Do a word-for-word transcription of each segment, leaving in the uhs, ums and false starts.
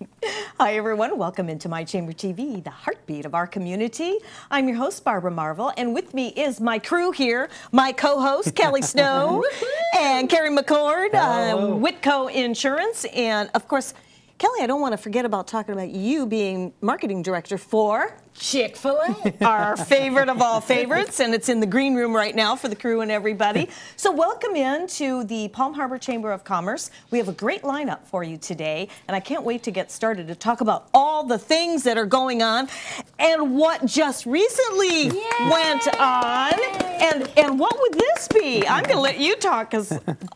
Hi, everyone. Welcome into My Chamber T V, the heartbeat of our community. I'm your host, Barbara Marvel, and with me is my crew here, my co-host, Kelly Snow, and Carrie McCord, uh, Whitco Insurance, and, of course, Kelly, I don't want to forget about talking about you being marketing director for Chick-fil-A, our favorite of all favorites, and it's in the green room right now for the crew and everybody. So welcome in to the Palm Harbor Chamber of Commerce. We have a great lineup for you today, and I can't wait to get started to talk about all the things that are going on and what just recently Yay! went on. And, and what would this be? I'm going to let you talk because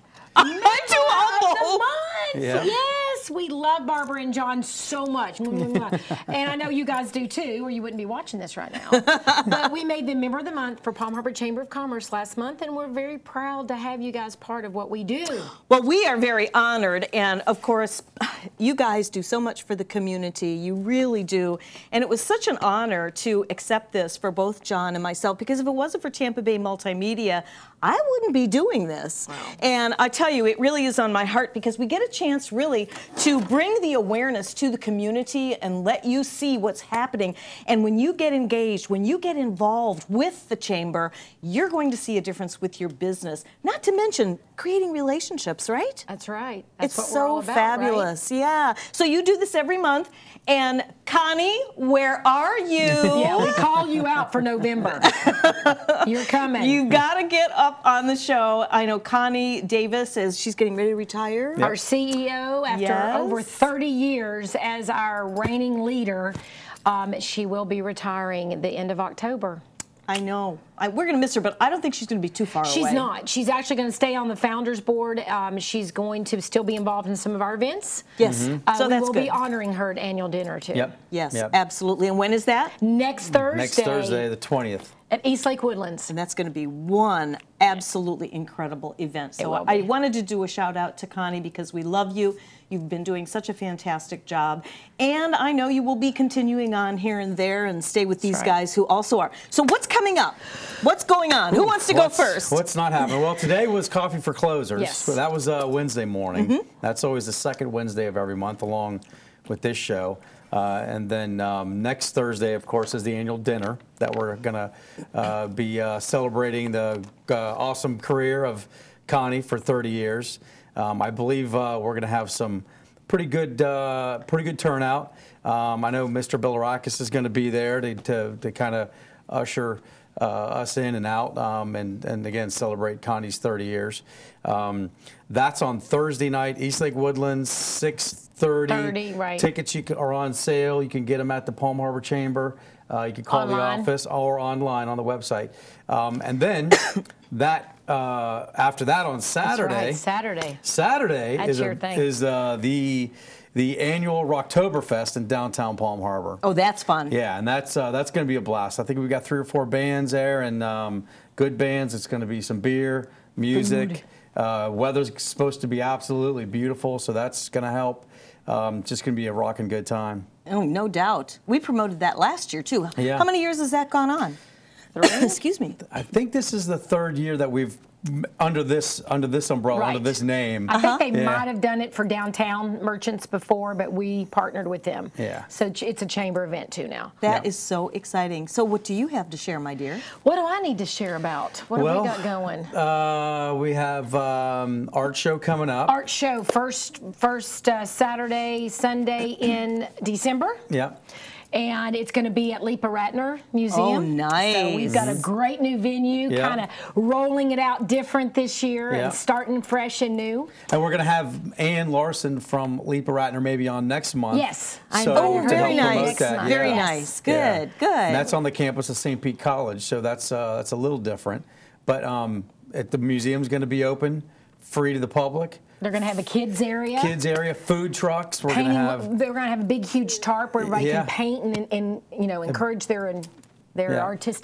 I'm too humble. Yeah. Yes, we love Barbara and John so much. And I know you guys do too, or you wouldn't be watching this right now. But we made them Member of the Month for Palm Harbor Chamber of Commerce last month, and we're very proud to have you guys part of what we do. Well, we are very honored, and of course, you guys do so much for the community. You really do. And it was such an honor to accept this for both John and myself, because if it wasn't for Tampa Bay Multimedia, I wouldn't be doing this. Wow. And I tell you, it really is on my heart because we get a chance really to bring the awareness to the community and let you see what's happening. And when you get engaged, when you get involved with the chamber, you're going to see a difference with your business. Not to mention creating relationships, right? That's right. That's it's what we're so all about, fabulous. Right? Yeah. So you do this every month. And Connie, where are you? Yeah, we call you out for November. You're coming. You got to get up on the show. I know Connie Davis is, she's getting ready to retire. Yep. Our C E O, after yes. over thirty years as our reigning leader, um, she will be retiring at the end of October. I know. I, we're going to miss her, but I don't think she's going to be too far she's away. She's not. She's actually going to stay on the Founders Board. Um, she's going to still be involved in some of our events. Yes. Mm-hmm. uh, so we that's will good. be honoring her at annual dinner, too. Yep. Yes, yep. absolutely. And when is that? Next Thursday. Next Thursday, the twentieth. At East Lake Woodlands. And that's going to be one absolutely incredible event. So I wanted to do a shout out to Connie because we love you. You've been doing such a fantastic job. And I know you will be continuing on here and there and stay with these right. guys who also are. So what's coming up? What's going on? Who wants to what's, go first? What's not happening? Well, today was Coffee for Closers. Yes. So that was uh, Wednesday morning. Mm-hmm. That's always the second Wednesday of every month along with this show. Uh, and then um, next Thursday, of course, is the annual dinner that we're going to uh, be uh, celebrating the uh, awesome career of Connie for thirty years. Um, I believe uh, we're going to have some pretty good, uh, pretty good turnout. Um, I know Mister Bilirakis is going to be there to to, to kind of usher uh, us in and out, um, and and again celebrate Connie's thirty years. Um, that's on Thursday night, East Lake Woodlands, six thirty. Right. Tickets you can, are on sale. You can get them at the Palm Harbor Chamber. Uh, you can call online. the office or online on the website. Um, and then that uh, after that on Saturday. That's right, Saturday. Saturday That's is your a, thing. is uh, the the annual Rocktoberfest in downtown Palm Harbor. Oh, that's fun. Yeah, and that's uh, that's going to be a blast. I think we've got three or four bands there, and um, good bands. It's going to be some beer, music. Uh, weather's supposed to be absolutely beautiful, so that's going to help. Um, just going to be a rocking good time. Oh, no doubt. We promoted that last year, too. Yeah. How many years has that gone on? Three? Excuse me. I think this is the third year that we've under this under this umbrella, Right. under this name. I Uh-huh. think they Yeah. might have done it for downtown merchants before, but we partnered with them. Yeah. So ch- it's a chamber event too now. That Yeah. is so exciting. So what do you have to share, my dear? What do I need to share about? What well, have we got going? Uh, we have um, art show coming up. Art show first first uh, Saturday, Sunday in December. Yeah. And it's going to be at Lipa Ratner Museum. Oh, nice. So we've got a great new venue, Yeah. kind of rolling it out different this year Yeah. and starting fresh and new. And we're going to have Ann Larson from Lipa Ratner maybe on next month. Yes. I So invited Oh, her to very help promote nice. that, Very yeah. nice. Good, Yeah. good. And that's on the campus of Saint Pete College, so that's uh, that's a little different. But um, at the museum's going to be open, free to the public. They're going to have a kids area. Kids area, food trucks. We're going to Painting, have. they're going to have a big, huge tarp where everybody Yeah. can paint and, and you know encourage their and their Yeah. artistic.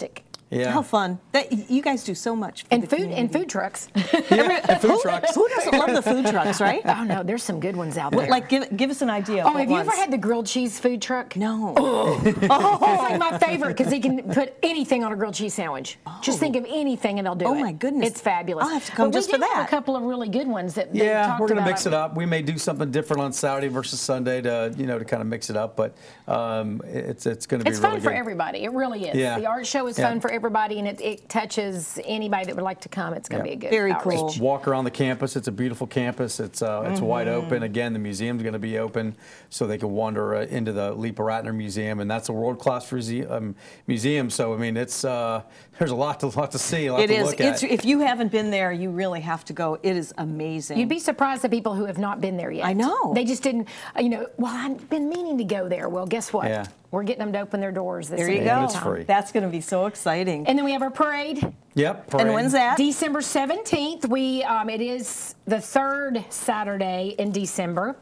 Yeah. How fun. That, you guys do so much for And the food community. and food trucks. Yeah, and food trucks. Who doesn't love the food trucks, right? Oh no, there's some good ones out there. Like, give, give us an idea. of oh, what have you ones. ever had the grilled cheese food truck? No. It's like my favorite because they can put anything on a grilled cheese sandwich. Just think of anything and they'll do Oh, it. my goodness. It's fabulous. I'll have to come But just we for do have that. a couple of really good ones that they Yeah, talked we're gonna about. mix it up. We may do something different on Saturday versus Sunday to you know to kind of mix it up, but um, it's it's going to be It's really fun for good. everybody. It really is. Yeah. The art show is Yeah. fun for everybody, and it, it touches anybody that would like to come. It's going to Yeah. be a good Very outreach. cool. Walk around the campus. It's a beautiful campus. It's uh, it's wide open. Again, the museum's going to be open, so they can wander uh, into the Lipa Ratner Museum, and that's a world-class muse- um, museum. So I mean, it's uh, there's a lot to lot to see, a lot It to is. look It's, at. if you haven't been there, you really have to go. It is amazing. You'd be surprised at people who have not been there yet. I know. They just didn't, uh, you know, well, I've been meaning to go there. Well, guess what? Yeah. We're getting them to open their doors this there you evening. And go. it's free. That's going to be so exciting. And then we have our parade. Yep. And parade. when's that? December seventeenth. We um, it is the third Saturday in December,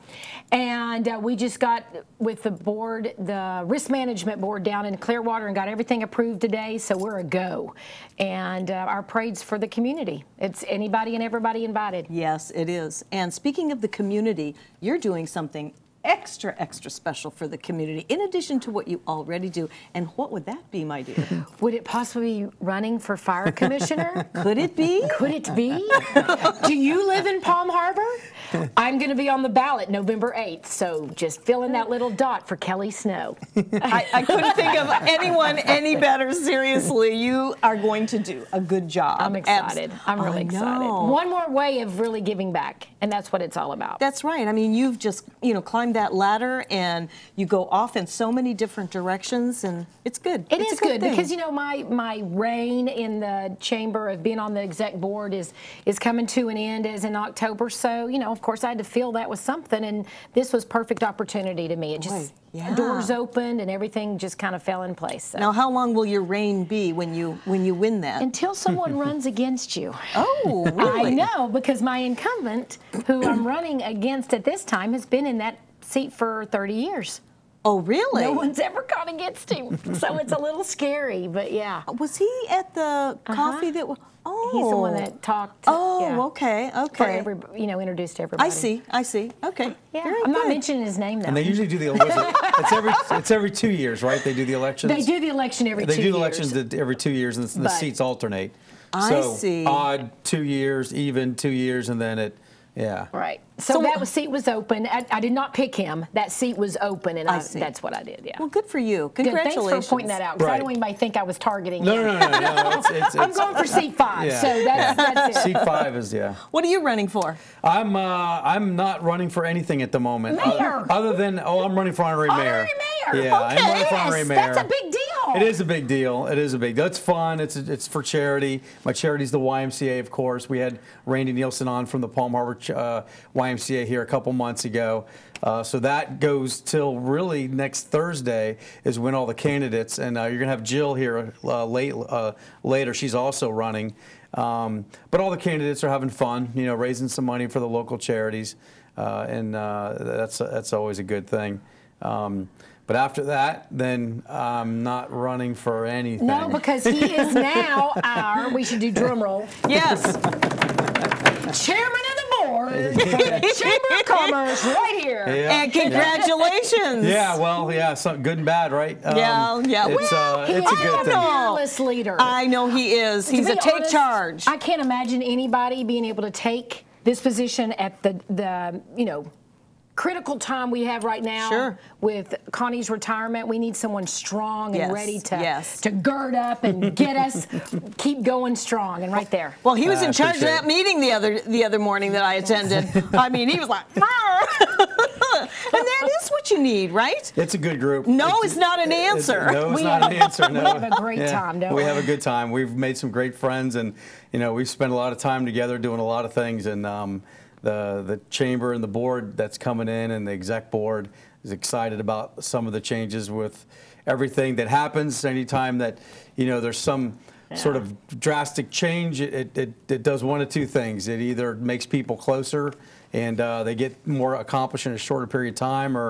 and uh, we just got with the board, the risk management board down in Clearwater, and got everything approved today. So we're a go, and uh, our parade's for the community. It's anybody and everybody invited. Yes, it is. And speaking of the community, you're doing something extra, extra special for the community, in addition to what you already do. And what would that be, my dear? Would it possibly be running for fire commissioner? Could it be? Could it be? Do you live in Palm Harbor? I'm going to be on the ballot November eighth, so just fill in that little dot for Kelly Snow. I, I couldn't think of anyone any better. Seriously, you are going to do a good job. I'm excited. Abs- I'm really I excited. know. One more way of really giving back, and that's what it's all about. That's right. I mean, you've just, you know, climbed that ladder and you go off in so many different directions, and it's good. It it's is a good, good thing. because you know my my reign in the chamber of being on the exec board is is coming to an end as in October. So you know, of course, I had to fill that with something, and this was perfect opportunity to me. It just Boy, yeah. doors opened and everything just kind of fell in place. So. Now, how long will your reign be when you when you win that? Until someone runs against you. Oh, really? I know, because my incumbent, who I'm running against at this time, has been in that seat for thirty years. Oh, really? No one's ever gone against him, so it's a little scary, but yeah. Was he at the coffee that? w- Oh, He's the one that talked. Oh, yeah, okay, For okay. every, you know, introduced everybody. I see. I see. Okay. Yeah, Very I'm not good. mentioning his name though. And they usually do the was it- it's every it's every two years, right? They do the elections. They do the election every They two do the years. elections th- every two years, and the, the But- seats alternate. I so see. Odd two years, even two years, and then it, yeah. Right. So, So- that was, seat was open. I, I did not pick him. That seat was open, and I I, see. that's what I did. Yeah. Well, good for you. Good. Congratulations. Thanks for pointing that out, because I Right. don't want anybody to think I was targeting No, him. no, no, no. no. It's, it's, I'm it's, going for seat five, Yeah. so that's, that's it. seat five is yeah. What are you running for? I'm uh, I'm not running for anything at the moment. Mayor. Uh, other than oh, I'm running for honorary mayor. Honorary mayor. Yeah, Okay. I'm running for honorary Yes, mayor. that's a big deal. It is a big deal. It is a big deal. It's fun. It's it's for charity. My charity's the Y M C A, of course. We had Randy Nielsen on from the Palm Harbor uh, Y M C A here a couple months ago. Uh, so that goes till really next Thursday is when all the candidates, and uh, you're going to have Jill here uh, late uh, later. She's also running. Um, but all the candidates are having fun, you know, raising some money for the local charities, uh, and uh, that's that's always a good thing. Um, But after that, then I'm not running for anything. No, because he is now our, we should do drum roll, Yes. chairman of the board for the Chamber of Commerce right here. Yeah. And congratulations. Yeah, well, yeah, so good and bad, right? Um, Yeah, yeah. It's, uh, He it's a is good a thing. fearless leader. I know he is. To He's be a take honest, charge. I can't imagine anybody being able to take this position at the, the you know, critical time we have right now. Sure. With Connie's retirement, we need someone strong and Yes, ready to yes. to gird up and get us keep going strong. And right there. Well, he was I in charge of appreciate that it. meeting the other the other morning that I attended. I mean, he was like, "Arr." And that is what you need, right? It's a good group. No is not an it's- answer. no, it's We not have- an answer. No. we have a great time, don't we? we? have a good time. We've made some great friends, and you know, we've spent a lot of time together doing a lot of things. And um, the the chamber and the board that's coming in, and the exec board is excited about some of the changes with everything that happens. Anytime that you know there's some sort of drastic change, it, it, it, it does one of two things. It either makes people closer and uh, they get more accomplished in a shorter period of time, or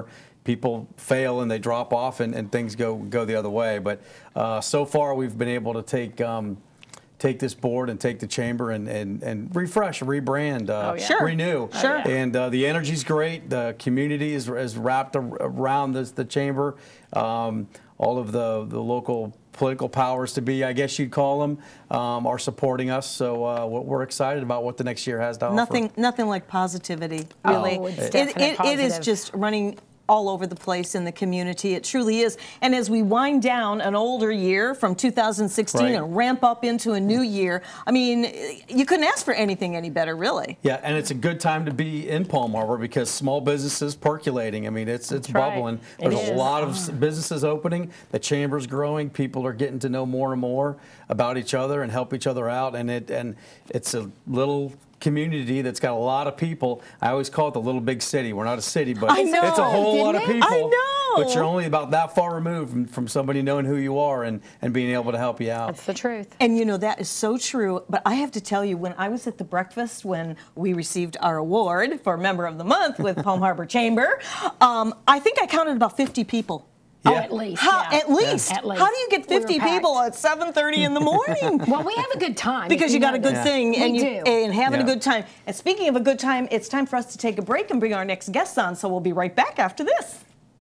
people fail and they drop off and, and things go go the other way. But uh, so far we've been able to take um, take this board and take the chamber and and, and refresh, rebrand, uh, Oh, yeah. Sure. renew. Sure. And uh, the energy's great. The community is, is wrapped ar- around this, the chamber. Um, all of the the local political powers to be, I guess you'd call them, um, are supporting us. So uh, we're excited about what the next year has to offer. Nothing, nothing like positivity, really. Oh, it's it, definite it, it is positive. just running all over the place in the community. It truly is. And as we wind down an older year from two thousand sixteen Right. and ramp up into a new year, I mean, you couldn't ask for anything any better, really. Yeah, and it's a good time to be in Palm Harbor because small businesses percolating. I mean, it's it's That's right. bubbling. It There's a is. lot of s- businesses opening. The chamber's growing. People are getting to know more and more about each other and help each other out. And it and it's a little community that's got a lot of people. I always call it the little big city. We're not a city, but I know, it's a whole lot of didn't people. it? I know. But you're only about that far removed from, from somebody knowing who you are and, and being able to help you out. That's the truth. And you know, that is so true. But I have to tell you, when I was at the breakfast when we received our award for Member of the Month with Palm Harbor Chamber, um, I think I counted about fifty people. Oh, Yeah. at least. How, yeah. At least. At least. How do you get We were fifty packed. people at seven thirty in the morning? Well, we have a good time. Because if you got know a good that. thing and We you do. and having a Yeah. good time. And speaking of a good time, it's time for us to take a break and bring our next guests on. So we'll be right back after this.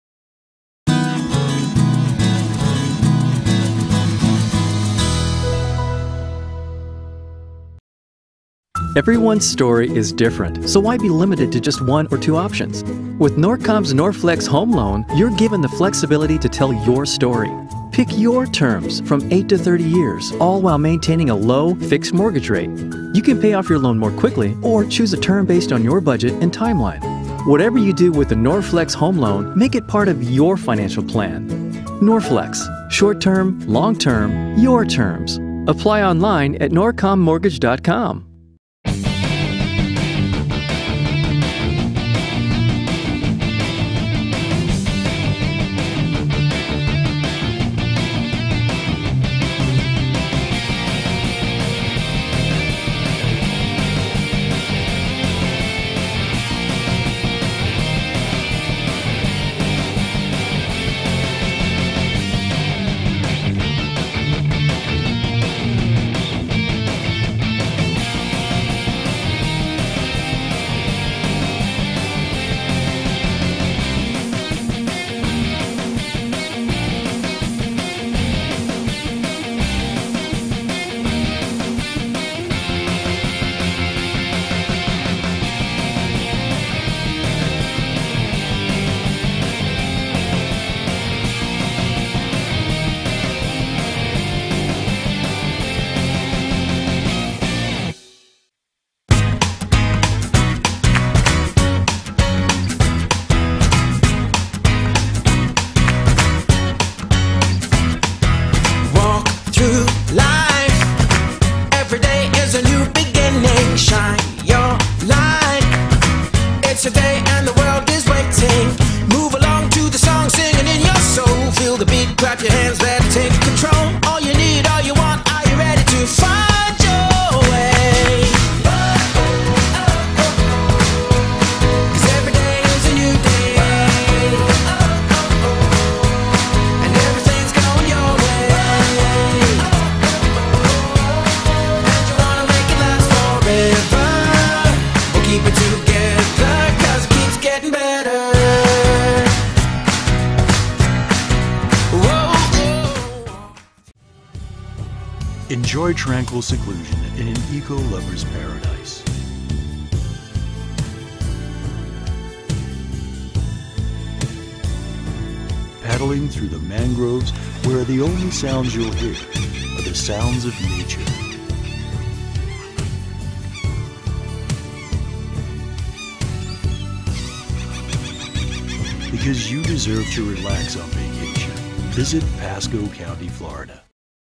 Everyone's story is different, so why be limited to just one or two options? With Norcom's Norflex Home Loan, you're given the flexibility to tell your story. Pick your terms from eight to thirty years, all while maintaining a low, fixed mortgage rate. You can pay off your loan more quickly or choose a term based on your budget and timeline. Whatever you do with the Norflex Home Loan, make it part of your financial plan. Norflex, short-term, long-term, your terms. Apply online at norcom mortgage dot com. Walk through life. Every day is a new beginning. Shine your light. It's a day and the world is waiting. Move along to the song, singing in your soul. Feel the beat, clap your hands, let it take control. All you need, all you want, are you ready to find your way? 'Cause every day is a new day. And everything's going your way. And you wanna make it last forever. We'll keep it together, 'cause it keeps getting better. Whoa, whoa. Enjoy tranquil seclusion in an eco-lover's paradise. Paddling through the mangroves where the only sounds you'll hear are the sounds of nature. Because you deserve to relax on vacation, visit Pasco County, Florida.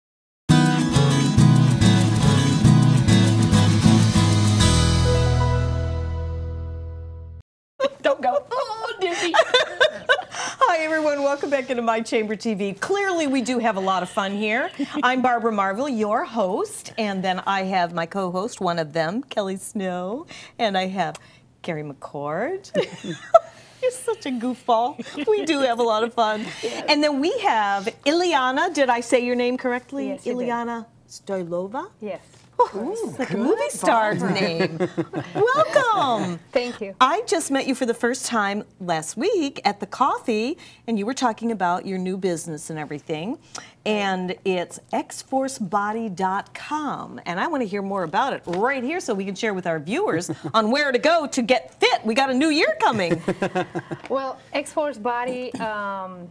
Don't go. Oh, Disney. Hi, everyone. Welcome back into My Chamber T V. Clearly, we do have a lot of fun here. I'm Barbara Marvel, your host, and then I have my co-host, one of them, Kelly Snow, and I have Gary McCord. You're such a goofball. We do have a lot of fun. Yes. And then we have Ileana. Did I say your name correctly? Yes, you Ileana Stoylova? Yes. Oh, it's like a movie star's name. Welcome. Thank you. I just met you for the first time last week at the coffee, and you were talking about your new business and everything. And it's x force body dot com. And I want to hear more about it right here so we can share with our viewers on where to go to get fit. We got a new year coming. Well, X Force Body um,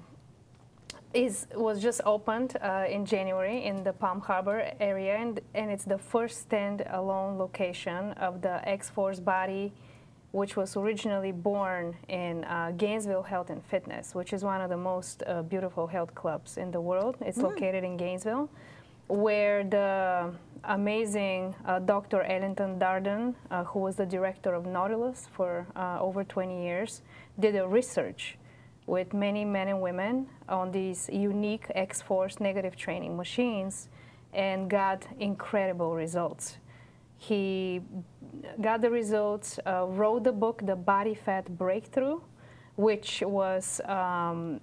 is was just opened uh, in January in the Palm Harbor area, and, and it's the first standalone location of the X Force Body, which was originally born in uh, Gainesville Health and Fitness, which is one of the most uh, beautiful health clubs in the world. It's mm. located in Gainesville, where the amazing uh, Doctor Ellington Darden, uh, who was the director of Nautilus for uh, over twenty years, did a research with many men and women on these unique X Force negative training machines and got incredible results. He got the results, uh, wrote the book, The Body Fat Breakthrough, which was um,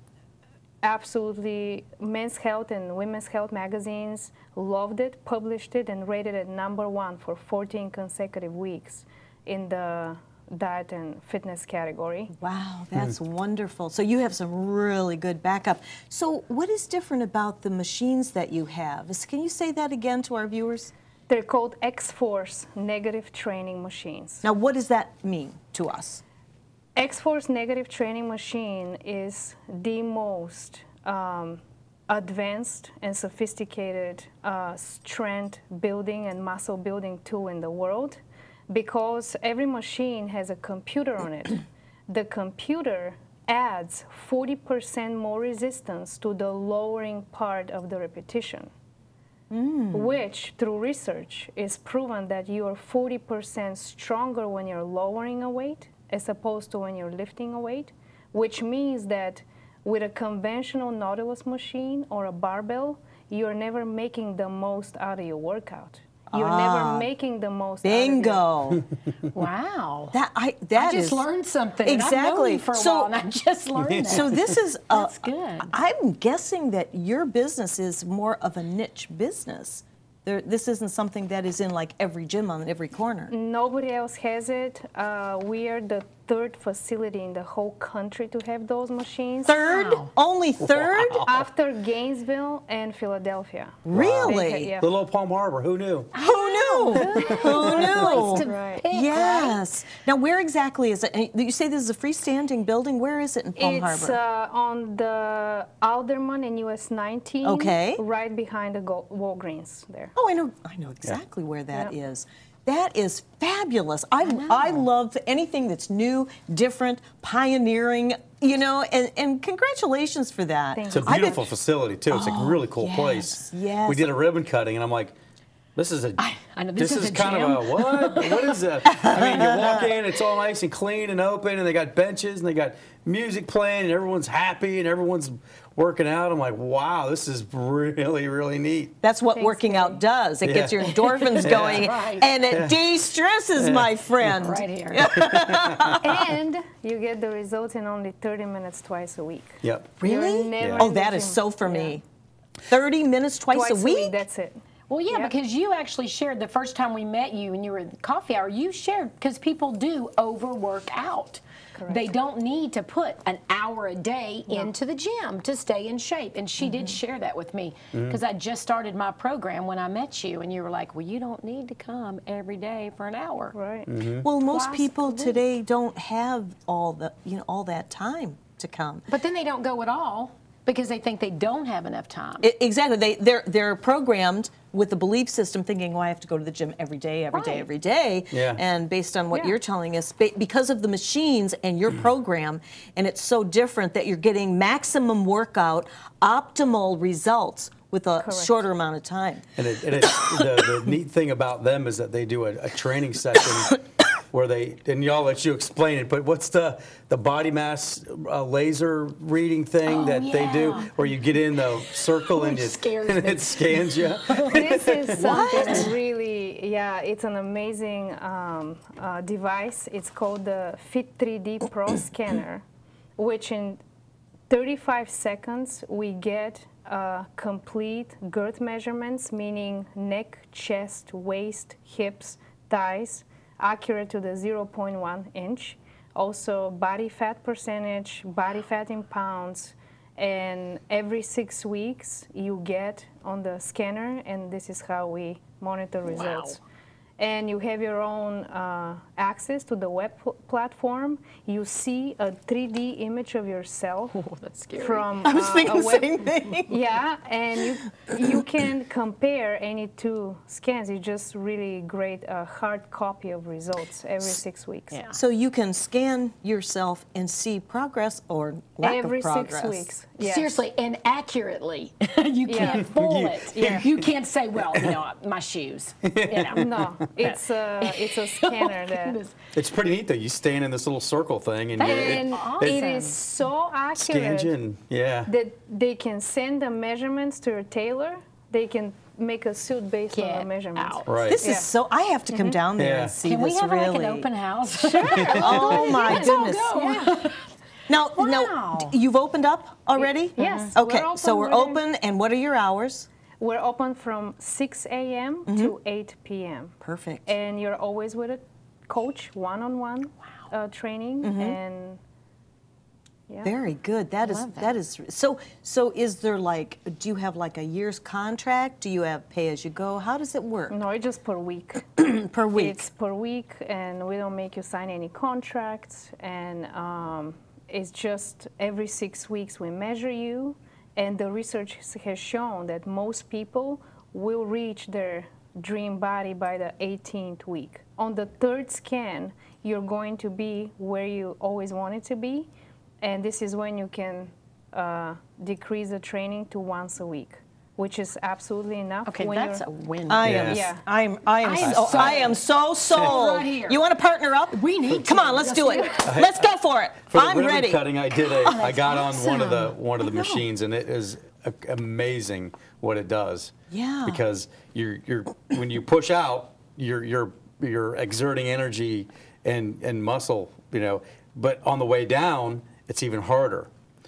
absolutely Men's Health and Women's Health magazines loved it, published it, and rated it number one for fourteen consecutive weeks in the diet and fitness category. Wow, that's mm. wonderful. So you have some really good backup. So what is different about the machines that you have? Can you say that again to our viewers? They're called X Force negative training machines. Now what does that mean to us? X Force negative training machine is the most um, advanced and sophisticated uh, strength building and muscle building tool in the world, because every machine has a computer on it. The computer adds forty percent more resistance to the lowering part of the repetition, mm. which through research is proven that you are forty percent stronger when you're lowering a weight as opposed to when you're lifting a weight, which means that with a conventional Nautilus machine or a barbell, you're never making the most out of your workout. You're ah, never making the most. Bingo! Out of it. Wow! That I that I just is, learned something. Exactly. I've known you for a so, while, and I just learned that. So this is a, that's good. I'm guessing that your business is more of a niche business. There, this isn't something that is in like every gym on every corner. Nobody else has it. Uh, we are the third facility in the whole country to have those machines. Third? Wow. Only third? Wow. After Gainesville and Philadelphia. Really? Wow. Yeah. Little old Palm Harbor. Who knew? Who knew? Who knew? To right. pick, yes. Right? Now, where exactly is it? You say this is a freestanding building. Where is it in Palm it's, Harbor? It's uh, on the Alderman and U S nineteen. Okay. Right behind the Go Walgreens there. Oh, I know. I know exactly yeah. where that yeah. is. That is fabulous. I, I, I love anything that's new, different, pioneering, you know, and, and congratulations for that. It's a beautiful facility, too. It's oh, a really cool yes, place. Yes. We did a ribbon cutting, and I'm like, this is a, I, I know, this, this is, is a kind gym. of a, what? What is that? I mean, you walk in, it's all nice and clean and open, and they got benches, and they got music playing, and everyone's happy, and everyone's working out. I'm like, wow, this is really, really neat. That's what Thanks, working Dave. out does. It yeah. gets your endorphins going, right. and it de-stresses, Yeah. my friend. Right here. And you get the results in only thirty minutes twice a week. Yep. Really? You're never Yeah. Oh, in the that is gym. so for Yeah. me. thirty minutes twice, Twice a week? That's it. Well, yeah, Yep. because you actually shared the first time we met you and you were at the coffee hour, you shared, because people do overwork out. Correct. They don't need to put an hour a day no. into the gym to stay in shape. And she mm-hmm. did share that with me, because mm-hmm. I just started my program when I met you, and you were like, well, you don't need to come every day for an hour. Right. Mm-hmm. Well, most Twice people a week. today don't have all the, you know, all that time to come. But then they don't go at all because they think they don't have enough time. I, exactly. They, they're, they're programmed with the belief system thinking, oh, I have to go to the gym every day, every right. day, every day. Yeah. And based on what Yeah. you're telling us, ba- because of the machines and your program, and it's so different that you're getting maximum workout, optimal results with a Correct. shorter amount of time. And, it, and it, the, the neat thing about them is that they do a, a training session where they, and y'all let you explain it, but what's the, the body mass uh, laser reading thing Oh, that they do, yeah. where you get in the circle and, Which you, scares and me. it scans you? This is something really, yeah, it's an amazing um, uh, device. It's called the Fit three D Pro Scanner. which in thirty-five seconds we get uh, complete girth measurements, meaning neck, chest, waist, hips, thighs, accurate to the zero point one inch. Also body fat percentage, body fat in pounds, and every six weeks you get on the scanner, and this is how we monitor results. Wow. And you have your own uh, access to the web pl platform. You see a three D image of yourself. Oh, that's scary. From I was uh, thinking a the web same thing. Yeah, and you you can compare any two scans. It's just really great uh, hard copy of results every six weeks. Yeah. So you can scan yourself and see progress or lack Every of progress. six weeks. Yes. Seriously, and accurately. You Yeah. can't fool it. Yeah. You can't say, well, you know, my shoes. You know. No, it's a it's a scanner that. Goodness. It's pretty neat though. You stand in this little circle thing, and, you, And Awesome. it is so scans accurate you, and yeah. that they can send the measurements to your tailor. They can make a suit based on Get the measurements. out. Right. This Yeah. is so. I have to come down there Yeah. and see Can we this have really. like an open house? Oh my goodness! Now, Wow. now, d- you've opened up already? Yes, Okay, we're so open. we're We're- open, and what are your hours? We're open from six A M to eight P M Perfect. And you're always with a coach, one-on-one uh, training, and yeah. Very good. That is that is so. So, is there like? Do you have like a year's contract? Do you have pay as you go? How does it work No, it's just per week. per week? It's per week, and we don't make you sign any contracts. And um, it's just every six weeks we measure you, and the research has shown that most people will reach their dream body by the eighteenth week. On the third scan, you're going to be where you always wanted to be, and this is when you can uh, decrease the training to once a week, which is absolutely enough. Okay, when that's you're- a win. I Yes. am. Yeah. I am. I am. I am so, sold. I am so sold. right here. You want to partner up? We need Come to. on, let's Let's do do it. it. Let's go for it. For the I'm ribbon ready. cutting, I did a. I got on one of the awesome. one of the I know. machines, and it is a, amazing what it does. Yeah. Because you're you're when you push out, you're you're you're exerting energy and and muscle, you know. But on the way down, it's even harder.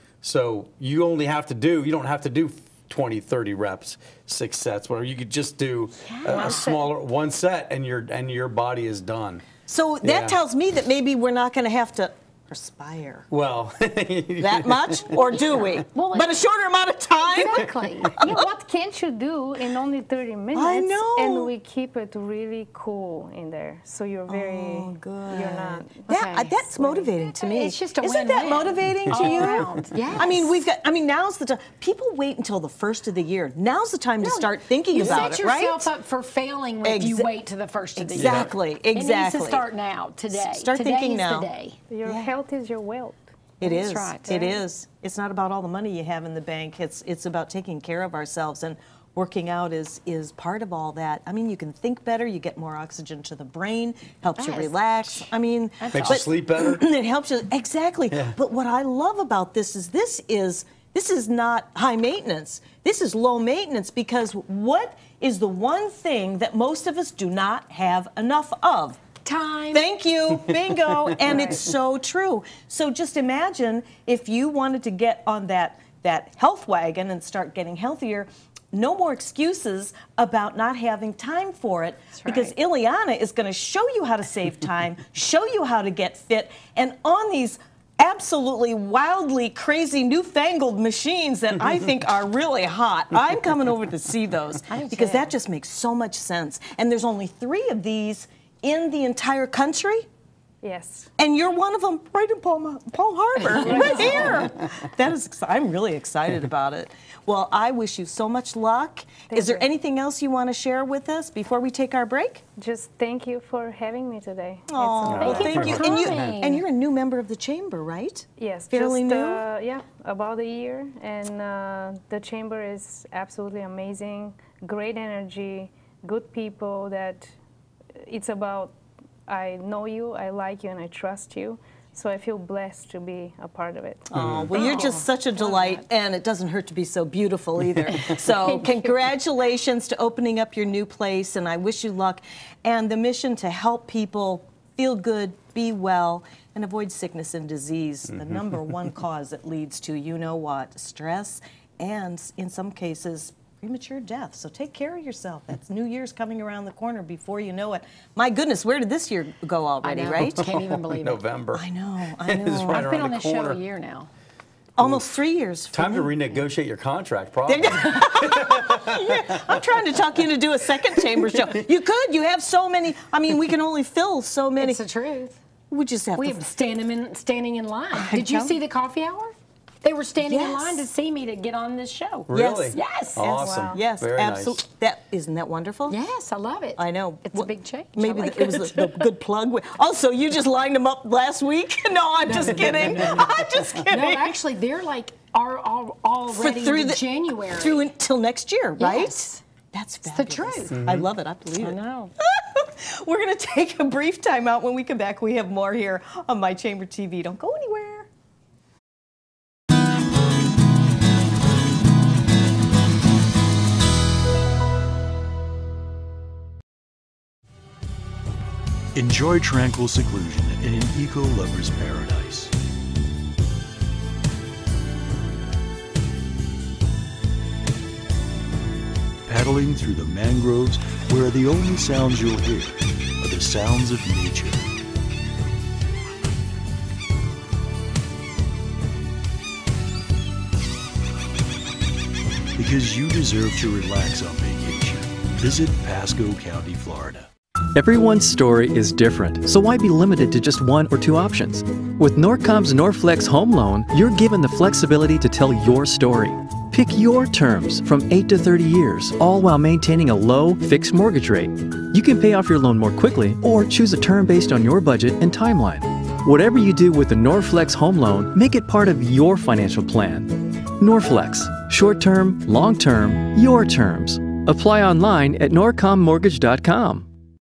So you only have to do. You don't have to do twenty, thirty reps, six sets, where you could just do a, a smaller one set, and your and your body is done. So that Yeah. tells me that maybe we're not going to have to perspire Well, that much, or do we? Well, but a shorter amount of time. Exactly. Yeah, what can't you do in only thirty minutes? know. And we keep it really cool in there, so you're very. Oh, good. You're not. That, Okay. that's motivating to me. It's just a Isn't that win-win. motivating to All you? around. Yes. I mean, we've got. I mean, now's the time. People wait until the first of the year. Now's the time to start thinking you about set it, right? yourself up for failing if you Exa- wait to the first of the Exactly, year. It needs exactly. to start now, today. start today thinking is now. the day. Your health is your wealth. It That's is. right. It is. It's not about all the money you have in the bank. It's it's about taking care of ourselves, and working out is is part of all that. I mean, you can think better. You get more oxygen to the brain. Helps you Yes. relax. I mean, makes you but- sleep better. It helps you exactly. But what I love about this is this is this is not high maintenance. This is low maintenance, because what is the one thing that most of us do not have enough of? Time. Thank you. Bingo. And it's so true. So just imagine if you wanted to get on that, that health wagon and start getting healthier. No more excuses about not having time for it, because right. Ileana is going to show you how to save time, show you how to get fit, and on these absolutely wildly crazy newfangled machines that I think are really hot. I'm coming over to see those, I do because too. that just makes so much sense. And there's only three of these in the entire country, Yes. and you're one of them right in Palm, Palm Harbor, right here. That is, exci- I'm really excited about it. Well, I wish you so much luck. Is there you. anything else you want to share with us before we take our break? Just thank you for having me today. It's Oh, amazing. Thank you for And you, coming. and you're a new member of the chamber, right? Yes, Fairly just, new? Uh, yeah, about a year, and uh, the chamber is absolutely amazing. Great energy, good people. That it's about. I know you, I like you, and I trust you. So I feel blessed to be a part of it. Oh, well, you're just such a delight, and it doesn't hurt to be so beautiful either. So congratulations to opening up your new place, and I wish you luck. And the mission to help people feel good, be well, and avoid sickness and disease, the number one cause that leads to, you know what, stress and, in some cases, premature death. So take care of yourself. That's New Year's coming around the corner before you know it. My goodness, where did this year go already, I know. right? Can't even believe it. November. I know, I know. It's right I've been around on the this show corner. a year now. Almost three years. for Time to me. renegotiate your contract, probably. Yeah, I'm trying to talk you into do a second chamber show. You could. You have so many. I mean, we can only fill so many. It's the truth. We just have We to. have standing in, standing in line. I Did you tell see you. the coffee hour? They were standing in Yes. line to see me to get on this show. Really? Yes. Awesome. Wow. Yes, Very absolutely. nice. That isn't that wonderful? Yes, I love it. I know. It's What- a big change. I Maybe like the- it was the, the good plug. Also, you just lined them up last week. No, I'm just kidding. I'm just kidding. No, actually, they're like are all For- already through in the January. through until next year, right? Yes. That's the fabulous. truth. I love it. I believe I it. know. We're going to take a brief time out. When we come back, we have more here on My Chamber T V. Don't go anywhere. Enjoy tranquil seclusion in an eco-lover's paradise. Paddling through the mangroves where the only sounds you'll hear are the sounds of nature. Because you deserve to relax on vacation, visit Pasco County, Florida. Everyone's story is different, so why be limited to just one or two options? With Norcom's Norflex Home Loan, you're given the flexibility to tell your story. Pick your terms from eight to thirty years, all while maintaining a low, fixed mortgage rate. You can pay off your loan more quickly or choose a term based on your budget and timeline. Whatever you do with the Norflex Home Loan, make it part of your financial plan. Norflex, short-term, long-term, your terms. Apply online at norcom mortgage dot com.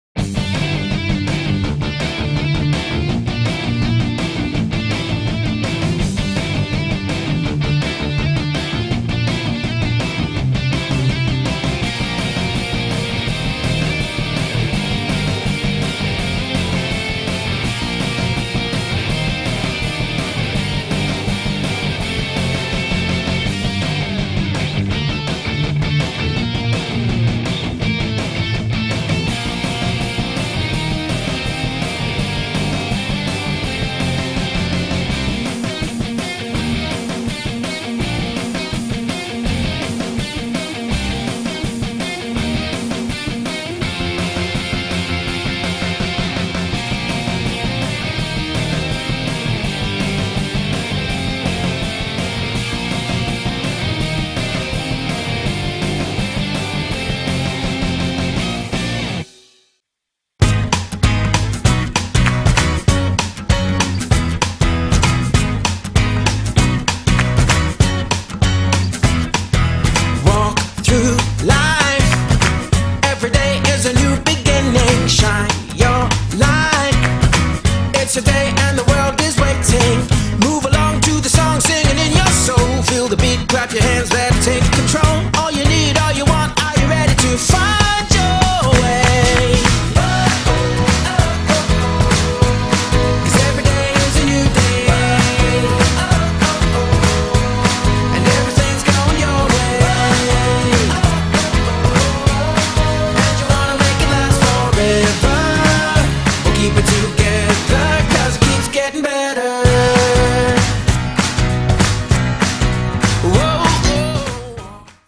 Walk through life. Every day is a new beginning. Shine your light. It's a day and the world is waiting. Move along to the song, singing in your soul. Feel the beat, clap your hands, let it take control. All you need, all you want, are you ready to find your way? 'Cause every day is a new day. And everything's going your way. And you wanna make it last forever. We'll keep it together, 'cause it keeps getting better. Whoa, whoa.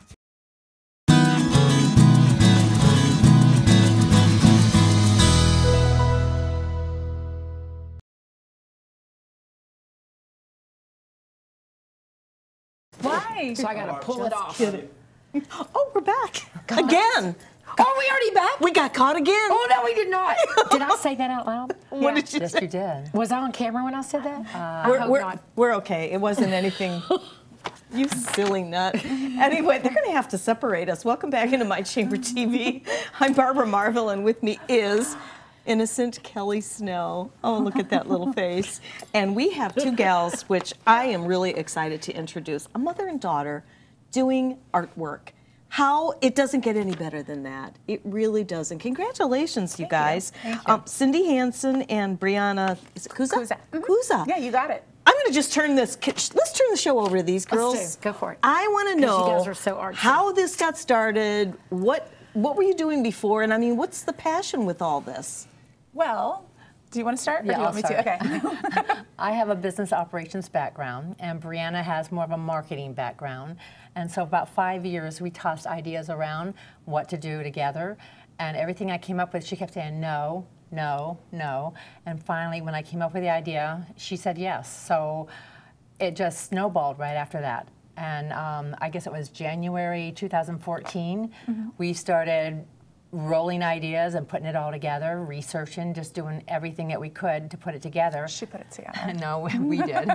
Why? So I got to pull it off. Oh, we're back again. Oh, we already back? We got caught again. Oh, no, we did not. Did I say that out loud? What did you Yes, say? you did. Was I on camera when I said that? I We're, hope we're, not. we're okay. It wasn't anything. You silly nut. Anyway, they're going to have to separate us. Welcome back into My Chamber T V. I'm Barbara Marvel, and with me is innocent Kelly Snow. Oh, look at that little face. And we have two gals, which I am really excited to introduce. A mother and daughter doing artwork. how it doesn't get any better than that. It really doesn't. Congratulations, you Thank guys. you. Thank you. Um, Cindy Hansen and Brianna is it Kuza? Kuza. Mhm. Kuza. Yeah, you got it. I'm going to just turn this. Let's turn the show over to these girls. Let's do. Go for it. I want to 'Cause know you guys are so artsy. how this got started. What What were you doing before? And I mean, what's the passion with all this? Well, do you want to start? Yeah, or do you I'll want me start. to? Okay. I have a business operations background, and Brianna has more of a marketing background. And so about five years, we tossed ideas around what to do together. And everything I came up with, she kept saying no, no, no. And finally, when I came up with the idea, she said yes. So it just snowballed right after that. And um, I guess it was January two thousand fourteen, mm-hmm. we started rolling ideas and putting it all together, researching, just doing everything that we could to put it together. She put it together. No, we did.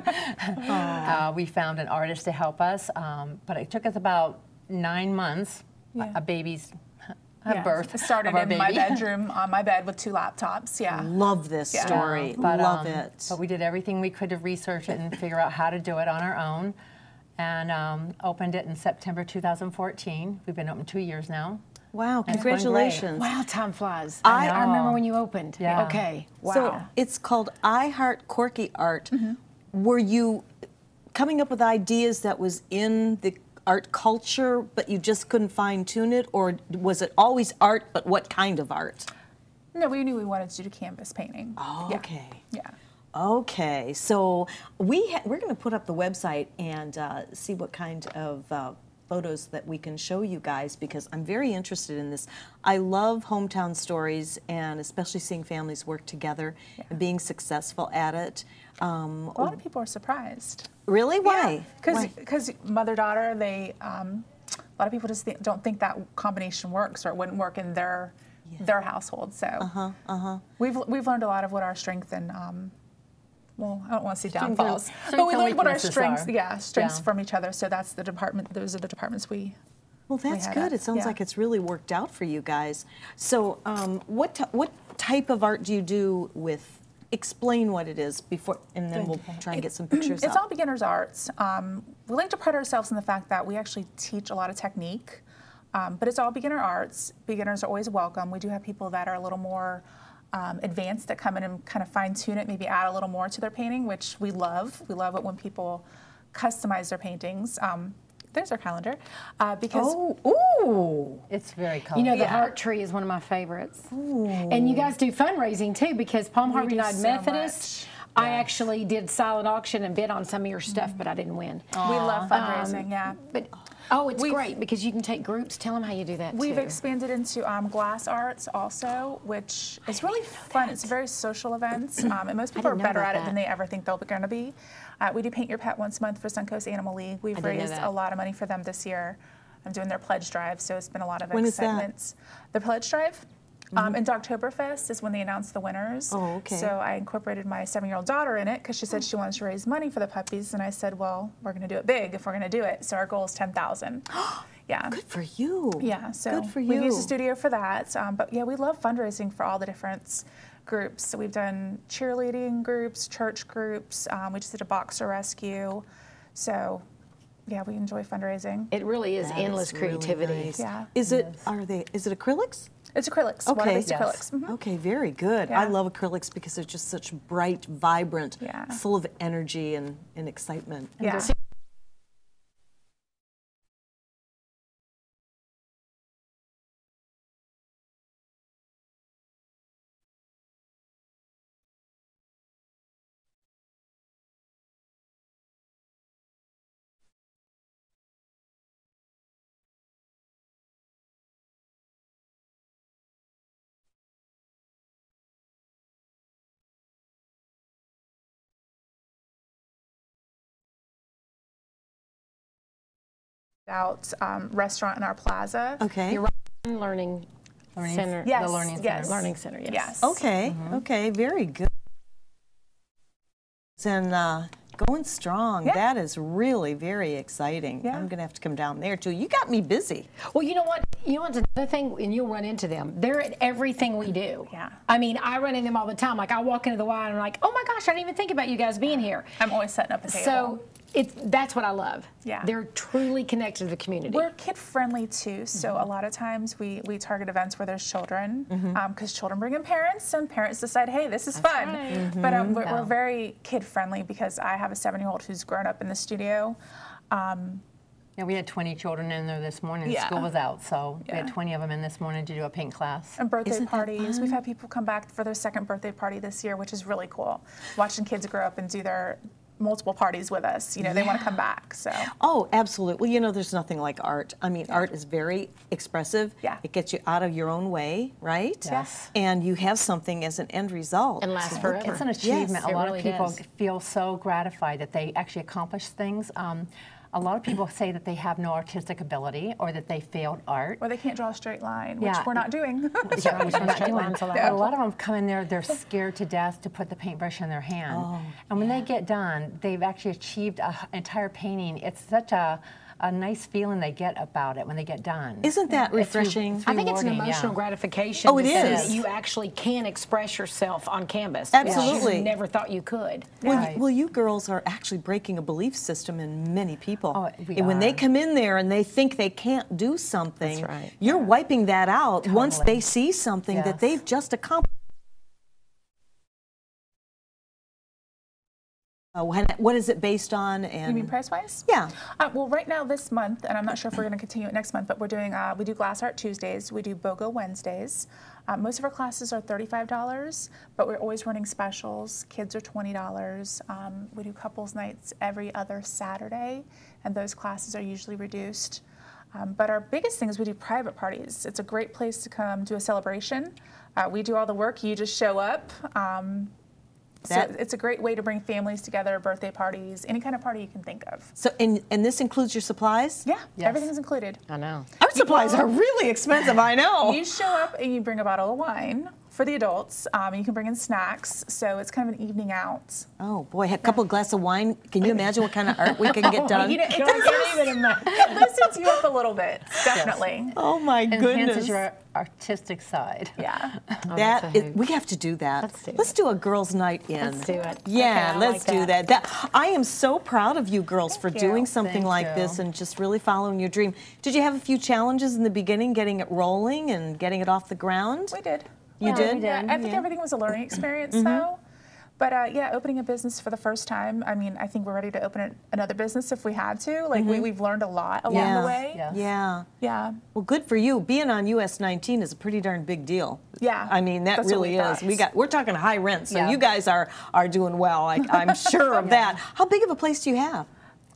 uh, we found an artist to help us, um, but it took us about nine months, Yeah. a, a baby's a Yeah. birth It started of our in baby. my bedroom on my bed with two laptops. Yeah. Love this Yeah. story. But, Love um, it. But we did everything we could to research it and figure out how to do it on our own, and um, opened it in September two thousand fourteen. We've been open two years now. Wow, And it's going great. congratulations. Wow, time flies. I I, remember know. when you opened. Yeah. Okay. Wow. So it's called I Heart Quirky Art. Mm-hmm. Were you coming up with ideas that was in the art culture, but you just couldn't fine tune it, or was it always art, but what kind of art? No, we knew we wanted to do canvas painting. Oh, Yeah. okay. Yeah. Okay, so we ha we're going to put up the website and uh, see what kind of uh, photos that we can show you guys, because I'm very interested in this. I love hometown stories, and especially seeing families work together and being successful at it. Um, A lot of people are surprised. really? Why? Because Why? because mother-daughter, they um, a lot of people just th don't think that combination works, or it wouldn't work in their their household. So Uh-huh, uh-huh. we've we've learned a lot of what our strength and um, well, I don't want to say Strengths and- downfalls, strengths but we and learned what our weaknesses strengths, are. yeah, strengths Yeah. from each other. So that's the department. Those are the departments we. Well, that's had good. it, It sounds yeah. like it's really worked out for you guys. So, um, what t what type of art do you do with? Explain what it is before, and then we'll try and get some pictures. It's up. all beginner's arts. Um, we like to pride ourselves in the fact that we actually teach a lot of technique, um, but it's all beginner arts. Beginners are always welcome. We do have people that are a little more um, advanced that come in and kind of fine tune it, maybe add a little more to their painting, which we love. We love it when people customize their paintings. Um, there's our calendar, uh, because Oh, ooh. It's very You colorful. know, the Yeah. heart tree is one of my favorites. And you guys do fundraising too, because Palm Harbor do United so Methodist, I actually did silent auction and bid on some of your stuff, but I didn't win. we love fundraising. yeah. But oh, it's We've- great because you can take groups. Tell them how you do that We've too. expanded into um, glass arts also, which is really fun. It's very social events, um, and most people are didn't know better about at it than that. they ever think they're going to be. Uh, we do Paint Your Pet once a month for Suncoast Animal League. We've didn't know raised that. a lot of money for them this year. I'm doing their pledge drive, so it's been a lot of When is that? excitement. The pledge drive? Um, and Dogtoberfest is when they announce the winners. Oh, okay. So I incorporated my seven-year-old daughter in it because she said she wanted to raise money for the puppies, and I said, well, we're going to do it big if we're going to do it. So our goal is ten thousand. Yeah. Good for you. Yeah, so good for we you. use the studio for that. Um, but yeah, we love fundraising for all the different groups. So we've done cheerleading groups, church groups. Um, we just did a boxer rescue. So yeah, we enjoy fundraising. It really is That endless is really creativity. nice. Yeah. Is it? Are they? Is it acrylics? It's acrylics, Okay. water-based Yes. acrylics. Mhm. Okay, very good. Yeah. I love acrylics because they're just such bright, vibrant, Yeah. full of energy and, and excitement. Yeah. Out um, restaurant in our plaza. Okay. You're right. Learning, Learning center. Yes, The learning center. yes. Learning center, yes. Yes. Okay. Okay. Very good. And uh, going strong. Yeah. That is really very exciting. Yeah. I'm gonna have to come down there too. You got me busy. Well, you know what? You know what's another thing, and you'll run into them. They're at everything we do. Yeah. I mean, I run into them all the time. Like, I walk into the Y and I'm like, oh my gosh, I didn't even think about you guys being here. I'm always setting up a table. So it, that's what I love. Yeah. They're truly connected to the community. We're kid friendly too, so Mm-hmm. a lot of times we, we target events where there's children, because Mm-hmm. children bring in parents, and parents decide, hey, this is fun. right. But um, we're, Yeah. we're very kid friendly because I have a seven-year-old who's grown up in the studio. Um, Yeah, we had twenty children in there this morning. Yeah. School was out, so we had Yeah. twenty of them in this morning to do a paint class. and birthday Isn't that parties. We've fun? had people come back for their second birthday party this year, which is really cool. Watching kids grow up and do their multiple parties with us, you know, they want to come back. So Oh, absolutely. Well, you know, there's nothing like art. I mean, art is very expressive. Yeah. It gets you out of your own way, right? Yes. And you have something as an end result. And lasts So- forever. It's an achievement. Yes, a it lot really of people is. feel so gratified that they actually accomplish things. Um, a lot of people say that they have no artistic ability or that they failed art. or they can't draw a straight line, which Yeah. we're not doing. Yeah, which we're not Straight doing. lines allowed. But a lot of them come in there, they're scared to death to put the paintbrush in their hand. Oh, and when they get done, they've actually achieved an entire painting. It's such a, a nice feeling they get about it when they get done. Isn't that It's re- refreshing? it's I think it's an rewarding, emotional yeah. gratification. Oh, it to see is. that you actually can express yourself on canvas. Absolutely. You never thought you could. Well, Right. you, well, you girls are actually breaking a belief system in many people. Oh, we and when they are. come in there and they think they can't do something, That's right. you're wiping that out once Totally. they see something Yes. that they've just accomplished. Uh, when, what is it based on? And You mean price-wise? Yeah. Uh, well, right now this month, and I'm not sure if we're going to continue it next month, but we're doing, uh, we do Glass Art Tuesdays, we do BOGO Wednesdays. Uh, most of our classes are thirty-five dollars, but we're always running specials. Kids are twenty dollars. Um, we do couples nights every other Saturday, and those classes are usually reduced. Um, but our biggest thing is we do private parties. It's a great place to come do a celebration. Uh, we do all the work, you just show up. Um, So That- it's a great way to bring families together, birthday parties, any kind of party you can think of. So, and, and this includes your supplies? Yeah, Yes. everything's included. I know. Art supplies are really expensive, I know. You show up and you bring a bottle of wine for the adults. Um, you can bring in snacks, so it's kind of an evening out. Oh boy, a couple glass of wine. Can you imagine what kind of art we can get done? You know, it, Don't does, get even in that. it loosens you up a little bit, definitely. Oh my goodness. Enhances your artistic side. Yeah. That that's a is, hoot. we have to do that. Let's do Let's it. do a girls' night in. Let's do it. Yeah, Okay, I let's like do that. that. That I am so proud of you girls for you. doing something Thank like you. this and just really following your dream. Did you have a few challenges in the beginning, getting it rolling and getting it off the ground? We did. You Yeah, did? we Yeah, I think Yeah. everything was a learning experience, though. But uh, yeah, opening a business for the first time, I mean, I think we're ready to open it, another business if we had to. Like, we, we've learned a lot along Yeah. the way. Yeah. Yeah. Yeah. Well, good for you. Being on U S nineteen is a pretty darn big deal. Yeah, I mean, that that's what really we is. thought. We got we're talking high rent, so Yeah. you guys are are doing well. I, I'm sure of that. How big of a place do you have?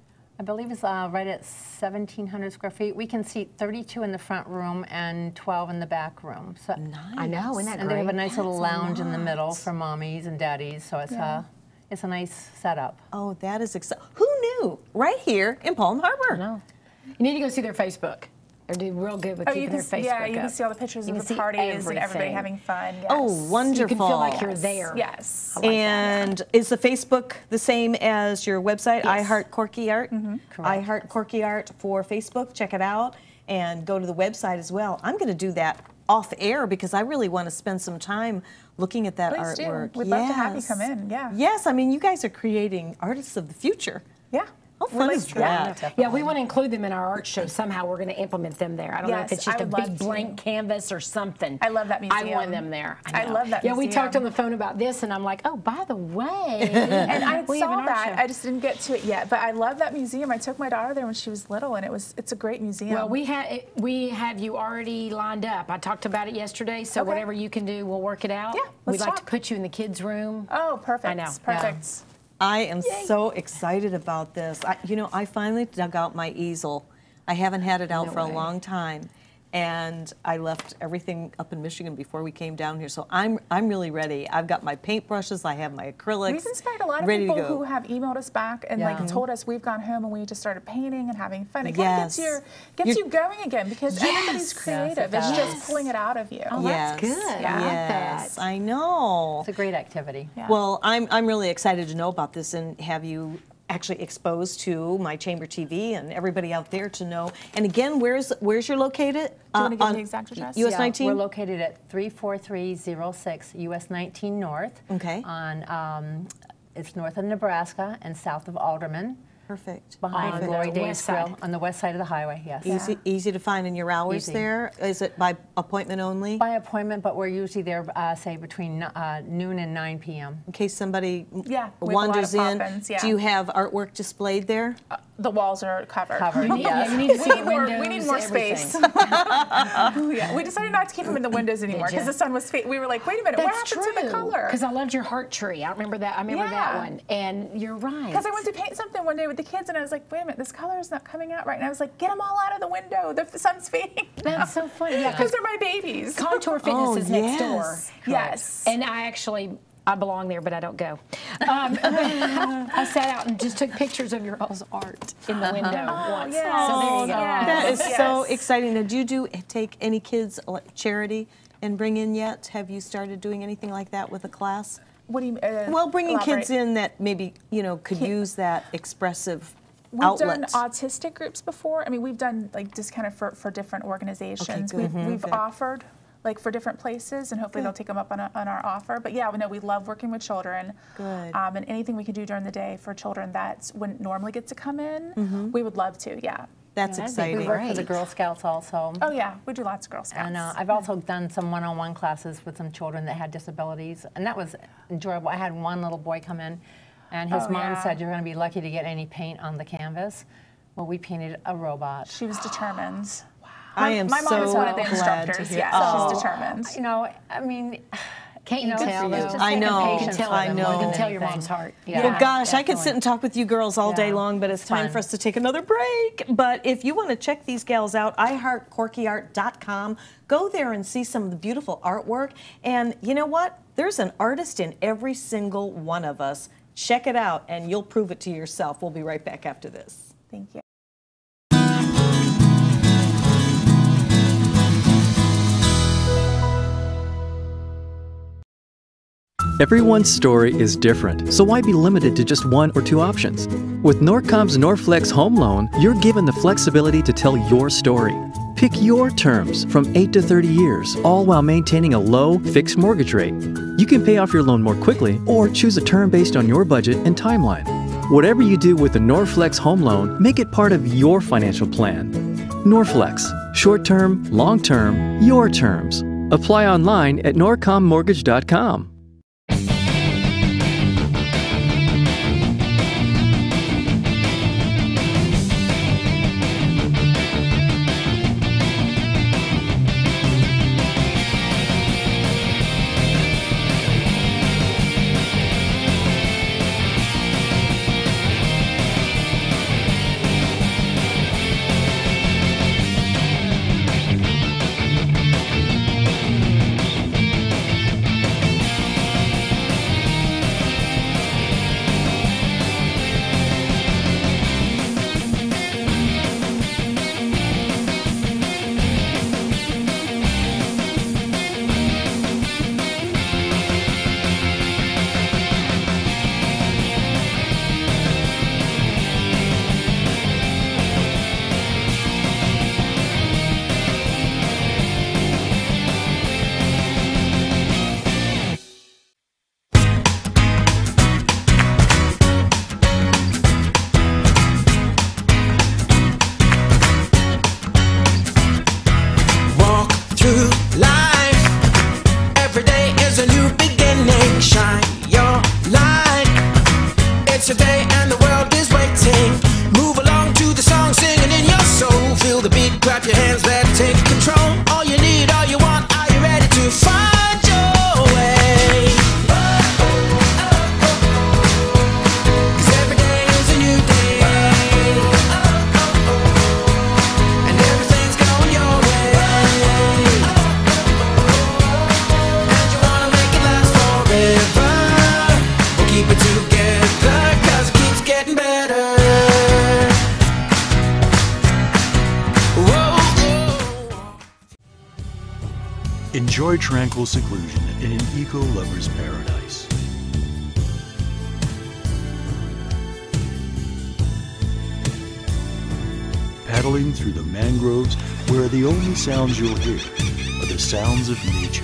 I believe it's uh, right at seventeen hundred square feet. We can seat thirty-two in the front room and twelve in the back room. So, I know, isn't that and they have a great? nice little That's a lounge in the middle lot. for mommies and daddies. So it's Yeah. a it's a nice setup. Oh, that is exciting. Who knew? Right here in Palm Harbor. No. You need to go see their Facebook. They're doing real good with Oh, you keeping can, their see, Facebook yeah, you can up. see all the pictures You of can the see parties and everybody everything. having fun. Yes. Oh, wonderful. You can feel like you're there. Yes. I like that, yeah. And is the Facebook the same as your website, I Heart Corky Art? I Heart Corky Art for Facebook. Check it out and go to the website as well. I'm going to do that off air because I really want to spend some time looking at that Please do. artwork. We'd love to have you Yes. come in, yeah. Yes, I mean, you guys are creating artists of the future. Yeah. How We're fun like- is yeah. that? Yeah, we want to include them in our art show. Somehow we're going to implement them there. I don't know if Yes, it's just I a would big love to. blank canvas or something. I love that I museum. want them there. I know. love that Yeah, we museum. talked on the phone about this, and I'm like, oh, by the way. And I we have saw an art that. show. I just didn't get to it yet. But I love that museum. I took my daughter there when she was little, and it was it's a great museum. Well, we had we have you already lined up. I talked about it yesterday, so Okay. whatever you can do, we'll work it out. Yeah, We'd let's like to talk. put you in the kids' room. Oh, perfect. I know, yeah. Perfect. I am so excited about this. I, you know, I finally dug out my easel. I haven't had it out No for way. a long time. And I left everything up in Michigan before we came down here. So I'm I'm really ready. I've got my paintbrushes, I have my acrylics. We've inspired a lot of ready people to go. who have emailed us back and Yeah. like told us we've gone home and we just started painting and having fun. It kind of gets Yes. your gets You're- you going again because everybody's creative. Yes, it's it just does. pulling it out of you. Oh, yes. that's good. I like Yes, that. I know. It's a great activity. Yeah. Well, I'm I'm really excited to know about this and have you actually exposed to my Chamber T V and everybody out there to know. And again, where's where's your located? Do you want to give on me the exact address? U S Yeah, nineteen? We're located at three four three oh six U S nineteen North. Okay. On um, it's north of Nebraska and south of Alderman. Perfect. Behind On the Glory Days west side. Grill, on the west side of the highway, yes. Easy, easy to find in your hours Easy. there? Is it by appointment only? By appointment, but we're usually there, uh, say, between uh, noon and nine p m In case somebody Yeah, we have a lot wanders of in. pop-ins, yeah. Do you have artwork displayed there? Uh, the walls are covered. Covered, Yeah, yes. you need to see We the need more, windows, we need more space. everything. Yeah, we decided not to keep them in the windows anymore ya? because the sun was. Fa- we were like, wait a minute, what That's happened true. to the color? Because I loved your heart tree. I remember that. I remember that Yeah. one. And you're right. Because I went to paint something one day with the kids, and I was like, wait a minute, this color is not coming out right. And I was like, get them all out of the window. The f- sun's fading. That's so funny. Yeah, Because they're my babies. Contour Fitness Oh, is next yes. door. Yes. And I actually, I belong there, but I don't go. Um, I sat out and just took pictures of your all's art in the window once. yes. So there you go. Yes. That is so Yes. exciting. Now, do you do take any kids like charity and bring in yet? Have you started doing anything like that with a class? What do you uh, Well, bringing kids elaborate? in that maybe, you know, could use that expressive We've outlet. done autistic groups before. I mean, we've done like just kind of for, for different organizations. good. We've, we've Good. offered like for different places, and hopefully Good. they'll take them up on, a, on our offer. But yeah, we know we love working with children. Good. Um, and anything we can do during the day for children that wouldn't normally get to come in, we would love to. Yeah. That's that'd be exciting. We work for the Great. Girl Scouts also. Oh yeah, we do lots of Girl Scouts. And uh, I've also done some one-on-one classes with some children that had disabilities, and that was enjoyable. I had one little boy come in, and his Oh, mom yeah. said, you're going to be lucky to get any paint on the canvas. Well, we painted a robot. She was determined. I am My mom so is one of the glad to instructors. hear. Yeah, Oh. she's determined. You know, I mean, Can't you know, tell? good for That's you. just I like a know, patient tell I them. You know. can tell your Anything. mom's heart. Yeah. Well, gosh, I could definitely. sit and talk with you girls all day Yeah, long, but it's it's time fun. for us to take another break. But if you want to check these gals out, i heart corky art dot com. Go there and see some of the beautiful artwork. And you know what? There's an artist in every single one of us. Check it out, and you'll prove it to yourself. We'll be right back after this. Thank you. Everyone's story is different, so why be limited to just one or two options? With Norcom's Norflex Home Loan, you're given the flexibility to tell your story. Pick your terms from eight to thirty years, all while maintaining a low, fixed mortgage rate. You can pay off your loan more quickly or choose a term based on your budget and timeline. Whatever you do with the Norflex Home Loan, make it part of your financial plan. Norflex, short-term, long-term, your terms. Apply online at norcom mortgage dot com. Walk through life. Every day is a new beginning. Shine your light. It's a day and the world is waiting. Move along to the song, singing in your soul. Feel the beat, clap your hands, let's take control. All you need, all you want, are you ready to find your way? 'Cause every day is a new day. And everything's going your way. And you wanna make it last forever. We'll keep it together, 'cause it keeps getting better. Whoa, whoa. Enjoy tranquil seclusion in an eco-lover's paradise. Paddling through the mangroves where the only sounds you'll hear are the sounds of nature.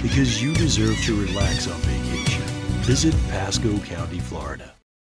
because you deserve to relax on vacation. Visit Pasco County, Florida.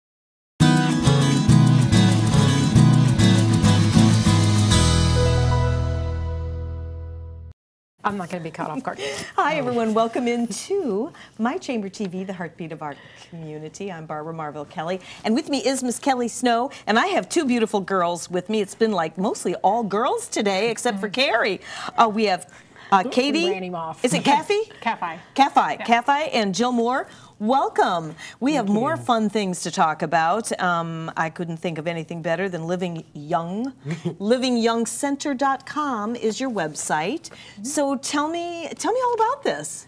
I'm not going to be caught off guard. Hi, everyone. Welcome into My Chamber T V, the heartbeat of our community. I'm Barbara Marvell Kelly, and with me is Miss Kelly Snow, and I have two beautiful girls with me. It's been like mostly all girls today, except for Carrie. Uh, we have uh, Katie. We ran him off. Is it Kathy? Kathy. Kathy. Kathy and Jill Moore. Welcome. We have more fun things to talk about. Um, I couldn't think of anything better than Living Young. living young center dot com is your website. So tell me, tell me all about this.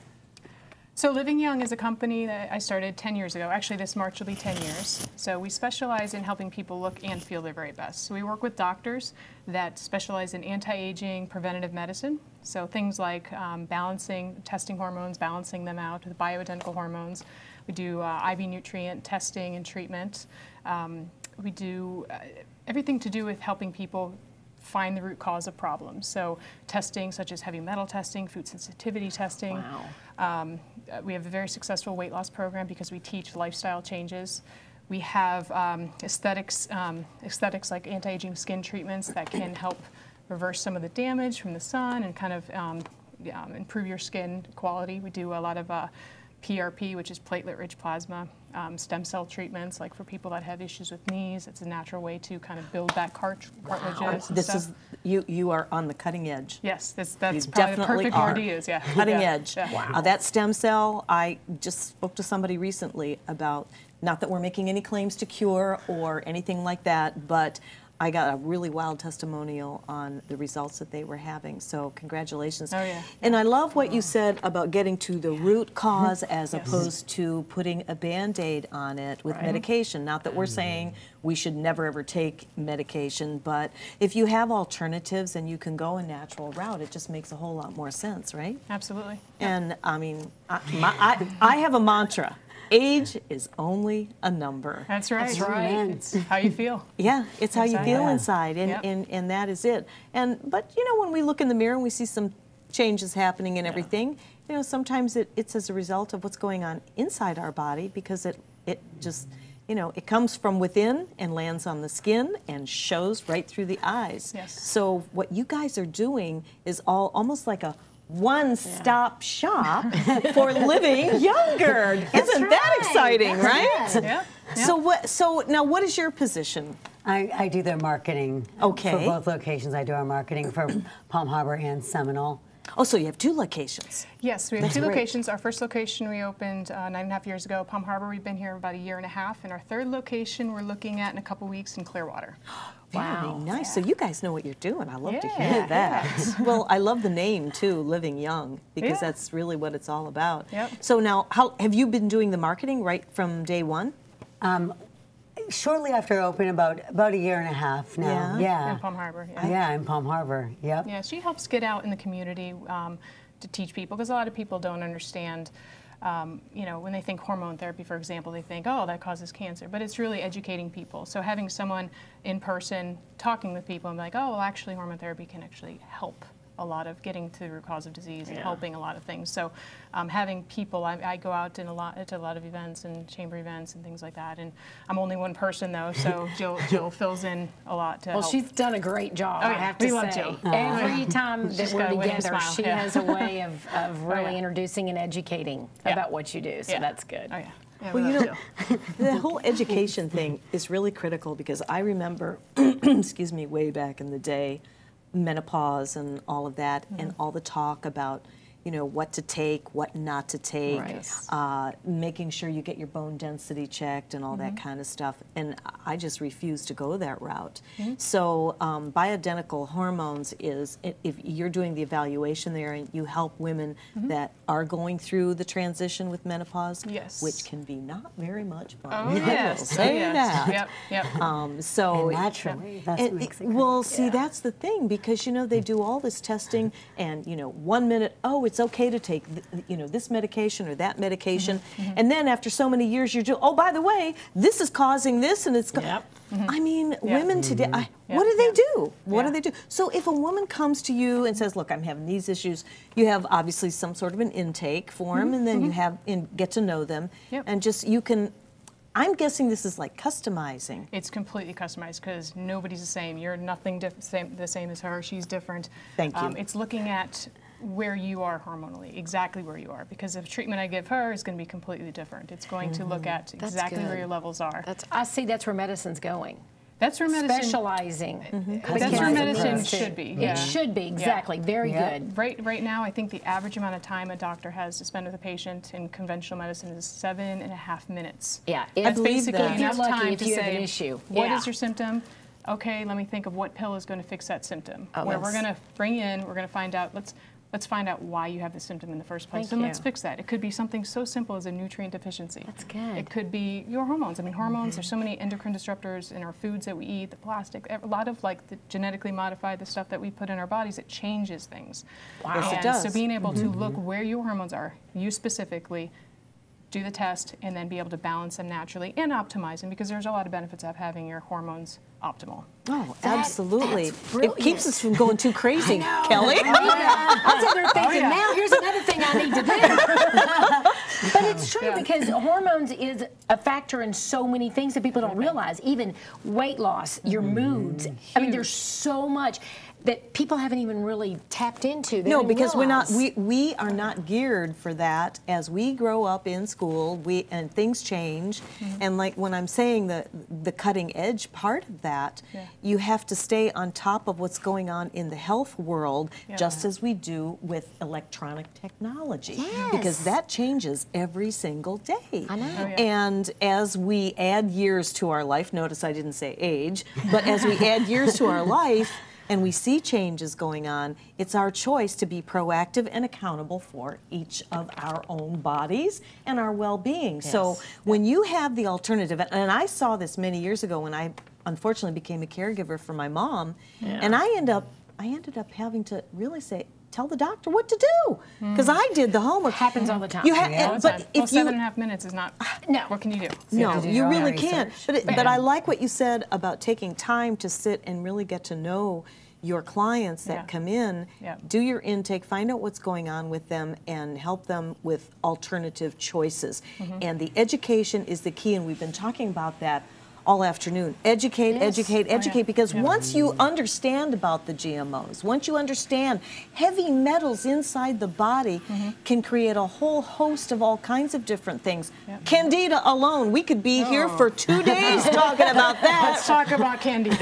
So Living Young is a company that I started ten years ago. Actually, this March will be ten years. So we specialize in helping people look and feel their very best. So we work with doctors that specialize in anti-aging, preventative medicine. So things like um, balancing, testing hormones, balancing them out, the bioidentical hormones. We do uh, I V nutrient testing and treatment. Um, we do uh, everything to do with helping people find the root cause of problems. So testing such as heavy metal testing, food sensitivity testing. Wow. Um, we have a very successful weight loss program because we teach lifestyle changes. We have um, aesthetics, um, aesthetics like anti-aging skin treatments that can help reverse some of the damage from the sun and kind of um, um, improve your skin quality. We do a lot of uh, P R P, which is platelet-rich plasma, um, stem cell treatments, like for people that have issues with knees. It's a natural way to kind of build back cart cartilages. and This stuff. is you. You are on the cutting edge. Yes, this, that's You probably the definitely perfect are. word to use. Yeah, Cutting yeah. edge. Yeah. Uh, that stem cell, I just spoke to somebody recently about, not that we're making any claims to cure or anything like that, but I got a really wild testimonial on the results that they were having. So congratulations. Oh, yeah. And I love what you said about getting to the root cause as opposed to putting a Band-Aid on it with Right. medication. Not that we're saying we should never ever take medication, but if you have alternatives and you can go a natural route, it just makes a whole lot more sense, right? Absolutely. And I mean, I, my, I, I have a mantra. Age is only a number. That's right. That's right. It's how you feel. Yeah, it's how you Exactly. feel Yeah. inside, and, Yep. and, and that is it. And but you know, when we look in the mirror and we see some changes happening and everything, you know, sometimes it, it's as a result of what's going on inside our body, because it it just, you know, it comes from within and lands on the skin and shows right through the eyes. Yes. So what you guys are doing is all almost like a one-stop shop for living younger. Isn't that exciting, right? Yeah. So what? So now, what is your position? I, I do their marketing Okay. for both locations. I do our marketing for Palm Harbor and Seminole. Oh, so you have two locations. Yes, we have That's two great. locations. Our first location we opened uh, nine and a half years ago, Palm Harbor. We've been here about a year and a half. And our third location we're looking at in a couple weeks in Clearwater. Very nice. So you guys know what you're doing. I love to Yeah, hear that. Well, I love the name too, Living Young, because Yeah. that's really what it's all about. Yep. So now, how have you been doing the marketing right from day one? Um, shortly after I opened, about about a year and a half now. Yeah? In Palm Harbor. Yeah. Yeah, in Palm Harbor. Yep. Yeah, she helps get out in the community um, to teach people, because a lot of people don't understand. Um, you know, when they think hormone therapy, for example, they think, oh, that causes cancer. But it's really educating people. So having someone in person talking with people and be like, oh, well, actually, hormone therapy can actually help a lot of getting to the root cause of disease and helping a lot of things. So um, having people, I, I go out in a lot to a lot of events and chamber events and things like that. And I'm only one person though, so Jill Jill fills in a lot to Well, help. she's done a great job, Oh, I yeah. have to We say. love Jill. Every time that She's we're got a winning together, smile, she yeah. has a way of, of really yeah. introducing and educating Yeah. about what you do, so Yeah. that's good. Oh yeah. Yeah, Well, we you love know, Jill. the whole education thing is really critical, because I remember, excuse me, way back in the day, menopause and all of that, Mm-hmm. and all the talk about, you know, what to take, what not to take, Right. uh, making sure you get your bone density checked and all that Mm-hmm. kind of stuff. And I just refuse to go that route. Mm-hmm. So um, bioidentical hormones is, i- if you're doing the evaluation there and you help women that are going through the transition with menopause, Yes. which can be not very much fun. Oh I will yes. say oh, yes. that. Yep. Yep. Um, so And naturally, that's what and makes it it- well, see, that's the thing, because you know they do all this testing, and you know, one minute, oh, it's it's okay to take, th- you know, this medication or that medication, Mm-hmm. and then after so many years, you're doing, oh, by the way, this is causing this, and it's. Co- Yep. I mean, Yeah. women today, I, Yeah. what do they Yeah. do? What Yeah. do they do? So if a woman comes to you and says, look, I'm having these issues, you have obviously some sort of an intake form, and then you have in, get to know them, Yep. and just you can. I'm guessing this is like customizing. It's completely customized because nobody's the same. You're nothing diff- same, the same as her. She's different. Thank you. Um, it's looking at where you are hormonally, exactly where you are, because the treatment I give her is going to be completely different. It's going to look at That's exactly where good. your levels are. That's, I see that's where medicine's going. That's where medicine. Specializing. That's where Because medicine it needs to. should be. It Yeah. should be, exactly. Very Yeah. good. Right, right now, I think the average amount of time a doctor has to spend with a patient in conventional medicine is seven and a half minutes. Yeah. That's believe basically that. If you're enough lucky, time if to you have say, an issue. what Yeah. is your symptom? Okay, let me think of what pill is going to fix that symptom. Oh, Where we're that's- going to bring in, we're going to find out. Let's let's find out why you have the symptom in the first place, Thank and you. let's fix that. It could be something so simple as a nutrient deficiency. That's good. It could be your hormones. I mean, hormones. There's so many endocrine disruptors in our foods that we eat, the plastic, a lot of like the genetically modified, the stuff that we put in our bodies. It changes things. Wow. Yes, it And does. so being able to look where your hormones are, you specifically, do the test, and then be able to balance them naturally and optimize them, because there's a lot of benefits of having your hormones optimal. Oh, That- absolutely. that's It keeps brilliant. us from going too crazy, know. Kelly. I was sitting there thinking, yeah. now here's another thing I need to do. But it's true because hormones is a factor in so many things that people don't realize, even weight loss, your moods. I mean, there's so much that people haven't even really tapped into. They No, don't because we're not. realize. We we are not geared for that. As we grow up in school, we and things change. And like when I'm saying the the cutting edge part of that, Yeah. you have to stay on top of what's going on in the health world, Yeah. just as we do with electronic technology, Yes. because that changes every single day. I know. Oh, yeah. And as we add years to our life, notice I didn't say age, but as we add years to our life, and we see changes going on, it's our choice to be proactive and accountable for each of our own bodies and our well-being. So when you have the alternative, and I saw this many years ago when I unfortunately became a caregiver for my mom, and I end up, I ended up having to really say, tell the doctor what to do, because I did the homework. Happens all the time. You ha- Yeah. All the time. but well, if seven you and a half minutes is not. No. What can you do? no, do you your own really research. can't. But, it, But- but I like what you said about taking time to sit and really get to know your clients that Yeah. come in. Yeah. Do your intake, find out what's going on with them, and help them with alternative choices. Mm-hmm. And the education is the key, and we've been talking about that all afternoon. Educate, Yes. educate, Oh, yeah. educate, because Yeah. once you understand about the G M Os, once you understand heavy metals inside the body Mm-hmm. can create a whole host of all kinds of different things. Yeah. Candida alone, we could be here for two days talking about Let's that. talk about Candida.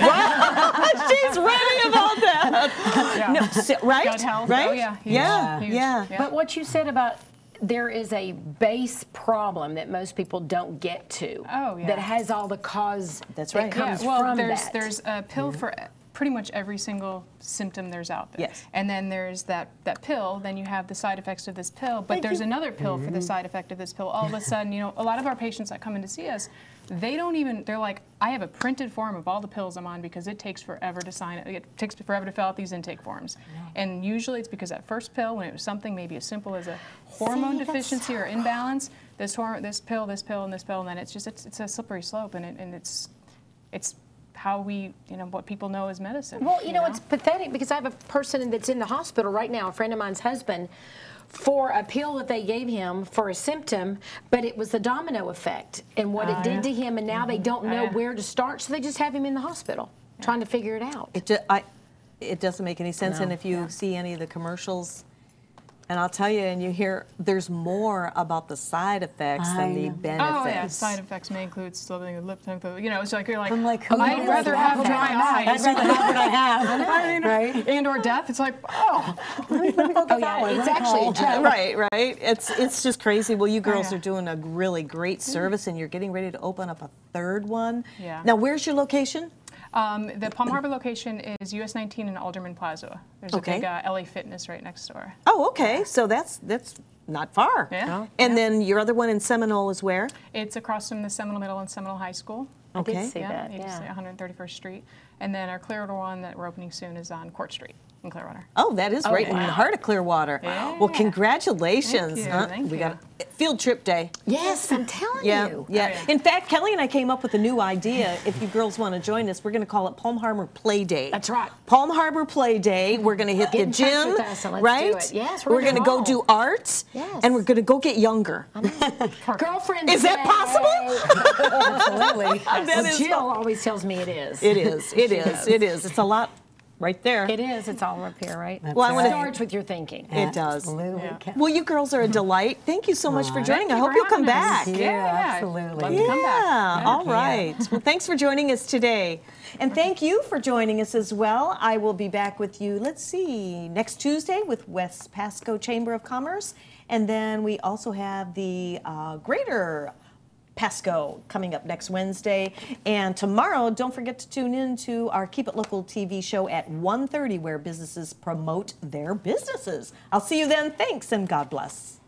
She's ready about that. Yeah. No, si- right? Gut health. Right? Oh, yeah. Huge. Yeah. Huge. Yeah. Yeah. But what you said about there is a base problem that most people don't get to. Oh, yeah. That has all the cause That's that right. Yeah, comes well, from there's that. there's a pill for pretty much every single symptom there's out there. Yes. And then there's that that pill. Then you have the side effects of this pill. But there's another pill for the side effect of this pill. All of a sudden, you know, a lot of our patients that come in to see us, they don't even. They're like, I have a printed form of all the pills I'm on because it takes forever to sign it. It takes forever to fill out these intake forms. And usually it's because that first pill, when it was something maybe as simple as a hormone See, that's deficiency or imbalance, this hormone, this pill, this pill, and this pill, and then it's just it's, it's a slippery slope, and it, and it's it's how we, you know, what people know as medicine. Well, you know, it's pathetic because I have a person that's in the hospital right now, a friend of mine's husband, for a pill that they gave him for a symptom, but it was the domino effect and what it did to him, and now they don't know yeah. where to start, so they just have him in the hospital trying to figure it out. It, ju- I, it doesn't make any sense. No. And if you see any of the commercials, and I'll tell you, and you hear, there's more about the side effects I than the know. benefits. Oh yeah, side effects may include slowing the lip tongue. You know, it's like you're like, I'm like, who I'd knows? rather have I'd dry rather eyes. have what I have, I mean, right? And or death. It's like, oh, Oh yeah, it's actually a joke. Right, right. It's it's just crazy. Well, you girls yeah. are doing a really great service, and you're getting ready to open up a third one. Yeah. Now, where's your location? Um, the Palm Harbor location is U S nineteen in Alderman Plaza. There's Okay. a big uh, L A Fitness right next door. Oh, okay. So that's that's not far. Yeah. And then your other one in Seminole is where? It's across from the Seminole Middle and Seminole High School. Okay. see that, you just yeah. say one hundred thirty-first Street. And then our Clearwater one that we're opening soon is on Court Street. in Clearwater. Oh, that is Oh, right in wow. the heart of Clearwater. Yeah. Well, congratulations. Thank you, huh? thank we you. got a field trip day. Yes, I'm telling Yeah, you. yeah. Oh, yeah. In fact, Kelly and I came up with a new idea. If you girls want to join us, we're going to call it Palm Harbor Play Day. That's right. Palm Harbor Play Day. We're going to hit Get the in touch gym, with us and let's do right? it. Yes, we're we're gonna going to go all. do arts, Yes. and we're going to go get younger. Girlfriend. Is that possible? Absolutely. That well, is Jill fun. always tells me it is. It is. It She is. does. It is. It's a lot right there. It is. It's all up here, right? Well, I it wanna- starts with your thinking. It does. Absolutely. Yeah. Kat. Well, you girls are a delight. Thank you so much for Aw. joining. Thank I you hope for you'll come having us. back. Thank Yeah, you, yeah. absolutely. Love to come back. Yeah, all Yeah. right. Well, thanks for joining us today. And thank you for joining us as well. I will be back with you, let's see, next Tuesday with West Pasco Chamber of Commerce. And then we also have the uh, Greater Pasco coming up next Wednesday. And tomorrow, don't forget to tune in to our Keep It Local T V show at one thirty where businesses promote their businesses. I'll see you then. Thanks and God bless.